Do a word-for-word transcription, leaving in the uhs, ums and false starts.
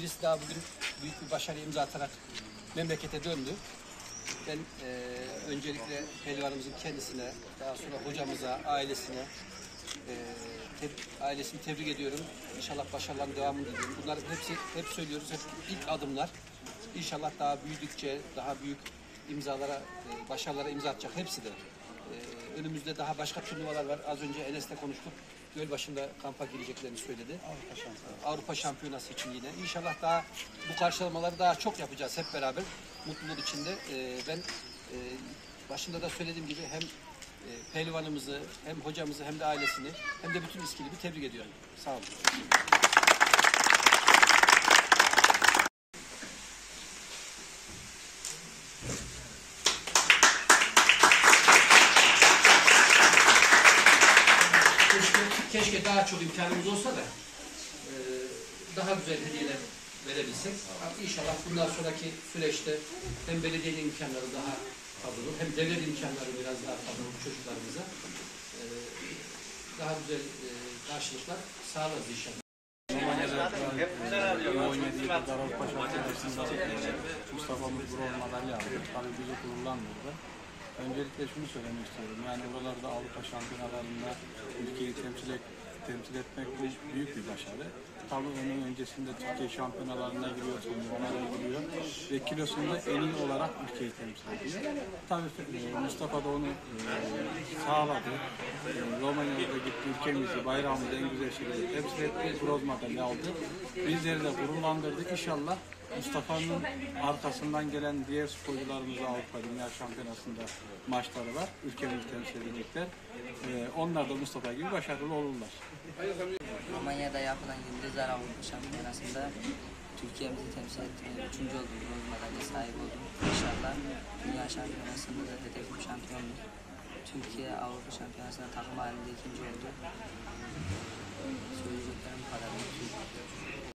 birisi daha bugün büyük bir başarı imza atarak memlekete döndü. Ben e, öncelikle pehlivanımızın kendisine, daha sonra hocamıza, ailesine, e, te, ailesini tebrik ediyorum. İnşallah başarıların devamını diliyorum. Bunlar hepsi, hep söylüyoruz, hep ilk adımlar. İnşallah daha büyüdükçe, daha büyük imzalara, e, başarılara imza atacak hepsi de. E, önümüzde daha başka turnuvalar var. Az önce Enes'le konuştuk. Gölbaşı'nda kampa gireceklerini söyledi. Avrupa Şampiyonası. Avrupa Şampiyonası için yine. İnşallah daha bu karşılamaları daha çok yapacağız hep beraber. Mutluluk içinde. E, ben e, başında da söylediğim gibi hem e, pehlivanımızı, hem hocamızı, hem de ailesini, hem de bütün İskilip'i tebrik ediyorum. Sağ olun. Keşke daha çok imkanımız olsa da e, daha güzel hediyeler verebilsek. İnşallah bundan sonraki süreçte hem belediyenin imkanları daha fazla olur, hem devlet imkanları biraz daha fazla olur çocuklarımıza. E, daha güzel e, karşılıklar sağlarız inşallah. Oynadığı Avrupa Şampiyonası'nda Mustafa'mız bronz madalya aldı. Tabii bizi gururlandırdı. Öncelikle şunu söylemek istiyorum. Yani oralarda Avrupa Şampiyonalarında ülkeyi temsil, et, temsil etmek büyük bir başarı. Tabii onun öncesinde Türkiye şampiyonalarına giriyor, turnuvalara giriyor ve kilosunda en iyi olarak ülkeyi temsil ediyor. Tabii Mustafa da onu e, sağladı. E, Romanya'da gitti, ülkemizi, bayrağımızı en güzel şekilde temsil etti, bronz madalya aldı. Bizleri de gururlandırdı. İnşallah Mustafa'nın arkasından gelen diğer sporcularımız Avrupa Dünya Şampiyonası'nda maçları var. Ülkemizi temsil edecekler. Ee, onlar da Mustafa gibi başarılı olurlar. Romanya'da yapılan Yıldızlar Avrupa Şampiyonası'nda Türkiye'mizi temsil ettim. Üçüncü oldum. Bronz madalya sahibi oldum. İnşallah Dünya Şampiyonası'nda da hedefim şampiyonluk. Türkiye Avrupa Şampiyonası'nda takım halinde ikinci oldu. Söyleyeceklerim bu kadar.